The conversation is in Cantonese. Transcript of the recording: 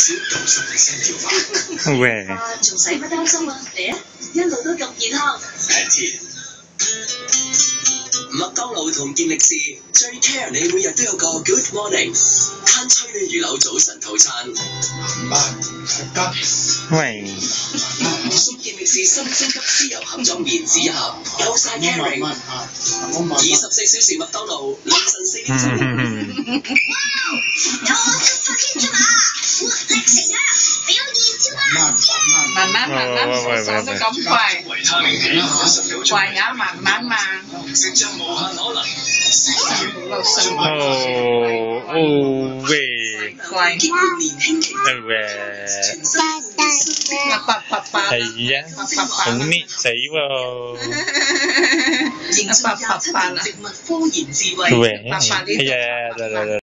少90%條碼。 喂， 仲使乜擔心啊？嚟啊，一路都咁健康。 麥當勞同健力士最 care 你每日都有個 Good Morning， 攤催你魚柳早晨套餐。 喂， 送健力士新升級豉油盒裝麵紙一盒，有晒 caring。24小時麥當勞，凌晨4點鐘。 有我出發天出馬，活力成長，表現超啊！ 慢，手都咁快， 維他命 A 59種， 壞牙慢， 成長無限可能。 哦喂， 乖， 結伴年輕期， 喂，係啊，好搣死喎， 認證27年植物科研智慧。 喂，係啊，